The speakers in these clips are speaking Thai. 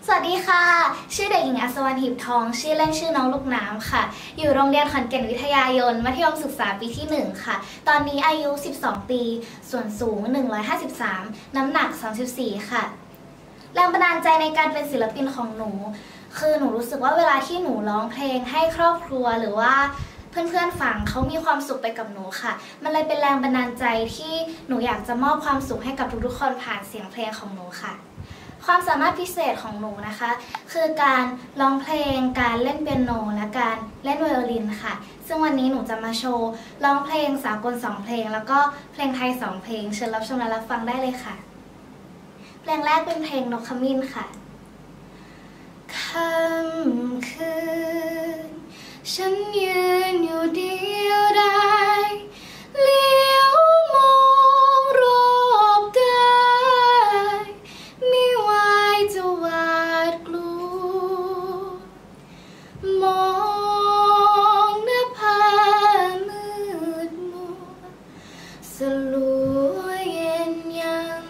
สวัสดีค่ะชื่อเด็กหญิงอัศวรรณ หีบทองชื่อเล่นชื่อน้องลูกน้ำค่ะอยู่โรงเรียนขอนแก่นวิทยายนมัธยมศึกษาปีที่1ค่ะตอนนี้อายุ12ปีส่วนสูง153น้ำหนัก34ค่ะแรงบันดาลใจในการเป็นศิลปินของหนูคือหนูรู้สึกว่าเวลาที่หนูร้องเพลงให้ครอบครัวหรือว่าเพื่อนๆฟังเขามีความสุขไปกับหนูค่ะมันเลยเป็นแรงบันดาลใจที่หนูอยากจะมอบความสุขให้กับทุกๆคนผ่านเสียงเพลงของหนูค่ะความสามารถพิเศษของหนูนะคะคือการร้องเพลงการเล่นเปียโนและการเล่นไวโอลินค่ะซึ่งวันนี้หนูจะมาโชว์ร้องเพลงสากล2เพลงแล้วก็เพลงไทย2เพลงเชิญรับชมและรับฟังได้เลยค่ะเพลงแรกเป็นเพลงนกขมิ้นค่ะค่ำคืนฉันยืนอยู่เดียวดายเลี้ยวมองรอบกายไม่ไหวจะหวาดกลัวมองหน้าผามืดมัวสลัวเย็นยัง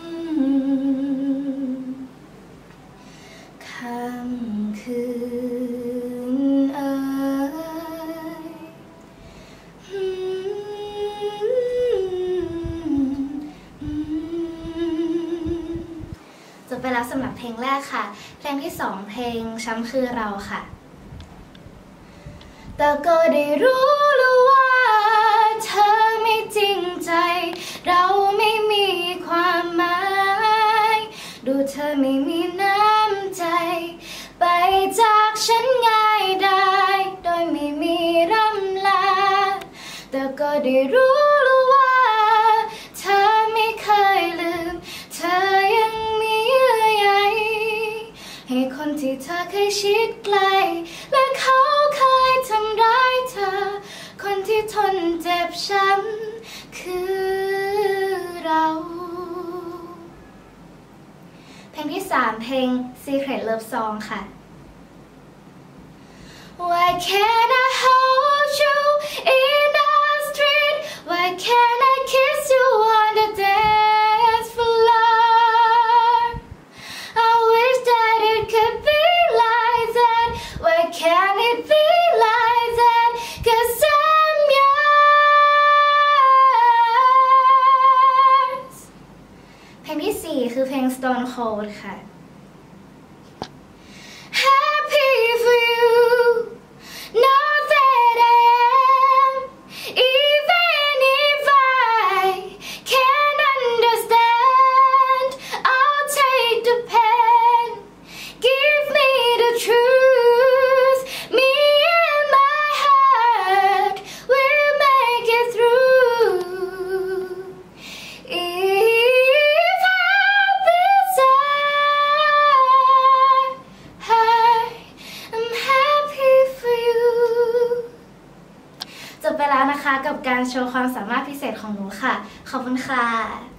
ค่ำคืนจบไปแล้วสำหรับเพลงแรกค่ะเพลงที่2เพลงช้ำคือเราค่ะแต่ก็ได้รู้แล้วว่าเธอไม่จริงใจเราไม่มีความหมายดูเธอไม่มีน้ำใจไปจากฉันง่ายได้โดยไม่มีร่ำลาแต่ก็ได้รู้แล้วว่าเธอไม่เคยลืมเธอยังมีเยื่อใยให้คนที่เธอเคยชิดไกลและเขาเคยทำร้ายเธอคนที่ทนเจ็บช้ำคือเราเพลงที่3เพลง Secret Love Song ค่ะ Why can't I hold you in the street Why can't I kiss you on the dance floor I wish that it could be like that Why can't it be like that Cause I'm yours เพลงที่4คือเพลง Stone Cold ค่ะ Happy for you Know that I am Even if I can't understand I'll take the pain Give me the truth Me and my heart We'll make it through If I've been sad I'm happy for you จบไปแล้วนะคะกับการโชว์ความสามารถพิเศษของหนูค่ะขอบคุณค่ะ